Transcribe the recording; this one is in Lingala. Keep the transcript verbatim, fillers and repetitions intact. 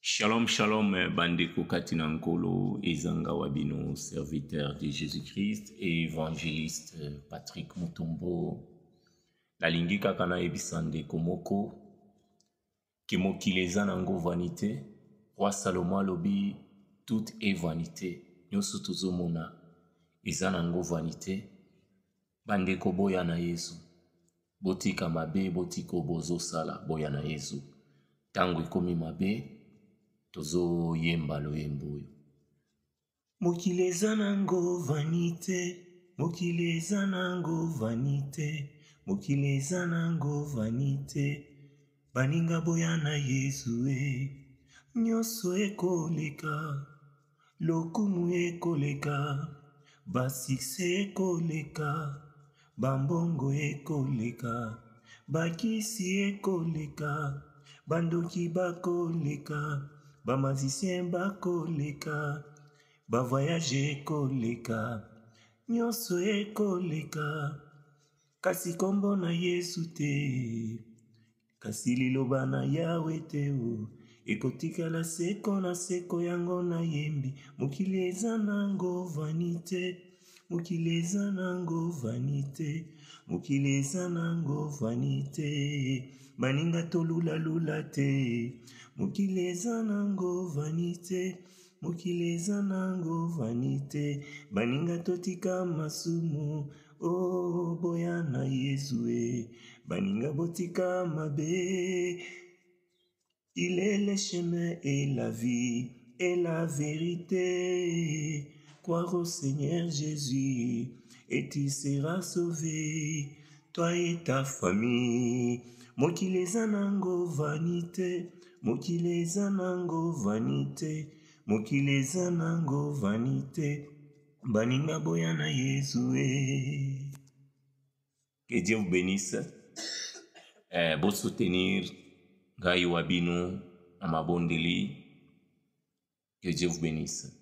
Shalom, shalom, bandeko katina nkolo ezanga wabino, serviteur de Jésus-Christ et évangéliste Patrick Mutombo. La lingi kakana ebisande komoko, kemoki leza nango vanité, roi Salomon alobi, tout est vanité, nyoso tozomona, eza nango vanité, bandeko boya na Yesu, botika mabe, botiko bozo sala, boya na Yesu, tango ekomi mabe, tozo yemba loyembo oyo. Mokili eza nango vanité, mokili eza nango vanité, mokili eza nango vanité, baninga boya na Yesu e, nyonso ekoleka, lokumu ekoleka, basukse ekoleka, bambongo ekoleka, bakisi ekoleka, bandoki bakoleka, ba musicien bakoleka, ba voyage ekoleka, nyonso ekoleka, kasi kombo na Yesu te, kasi liloba na Yawe te o, ekotikala seko na seko yango na yembi, mokili eza nango vanité, mokili eza nango vanité, mokili eza nango vanité, baninga tolula lula te, mokili eza nango vanité, mokili eza nango vanité, baninga totika masumu, oh boya na Yesu e, baninga botika mabe, il est le chemin et la vie et la vérité, croire au Seigneur Jésus et tu seras sauvé, toi et ta famille. Mokili eza nango vanité, mokili eza nango vanité, mokili eza nango vanité, baninga boya na Yesu e. Que Dieu vous bénisse. Eh, bon soutenir Gaï Wabino Amabondeli. Que Dieu vous bénisse.